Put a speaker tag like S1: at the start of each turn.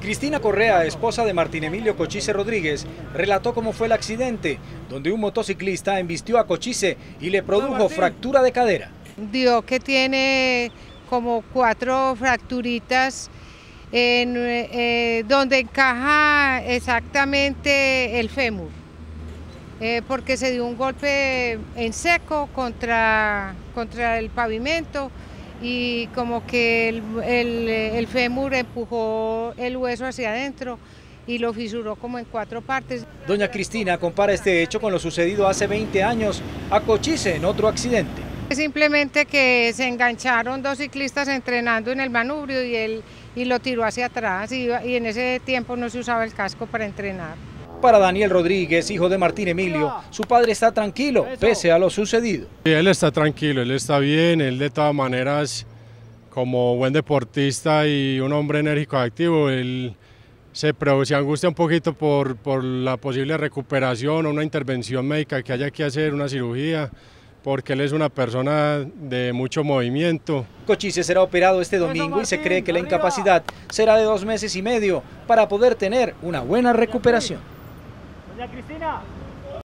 S1: Cristina Correa, esposa de Martín Emilio Cochise Rodríguez, relató cómo fue el accidente, donde un motociclista embistió a Cochise y le produjo fractura de cadera.
S2: Dio que tiene como 4 fracturitas donde encaja exactamente el fémur, porque se dio un golpe en seco contra el pavimento y como que el fémur empujó el hueso hacia adentro y lo fisuró como en 4 partes.
S1: Doña Cristina compara este hecho con lo sucedido hace 20 años a Cochise en otro accidente.
S2: Simplemente que se engancharon 2 ciclistas entrenando en el manubrio y lo tiró hacia atrás y en ese tiempo no se usaba el casco para entrenar.
S1: Para Daniel Rodríguez, hijo de Martín Emilio, su padre está tranquilo pese a lo sucedido.
S3: Él está tranquilo, él está bien, él de todas maneras, como buen deportista y un hombre enérgico activo, él se angustia un poquito por la posible recuperación o una intervención médica que haya que hacer, una cirugía, porque él es una persona de mucho movimiento.
S1: Cochise será operado este domingo y se cree que la incapacidad será de 2 meses y medio para poder tener una buena recuperación.
S4: Doña Cristina.